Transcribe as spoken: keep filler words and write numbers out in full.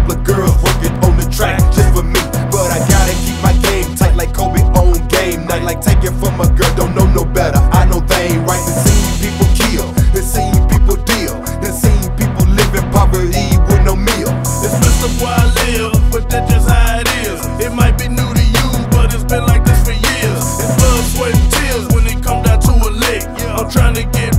couple of girls working on the track just for me. But I gotta keep my game tight like Kobe on game night. Like taking from a girl, don't know no better. I know they ain't right. They seen people kill, they seen people deal, they seen people live in poverty with no meal. It's messed up where I live, but that's just how it is. It might be new to you, but it's been like this for years. It's blood, sweat, and tears when it come down to a lick. I'm trying to get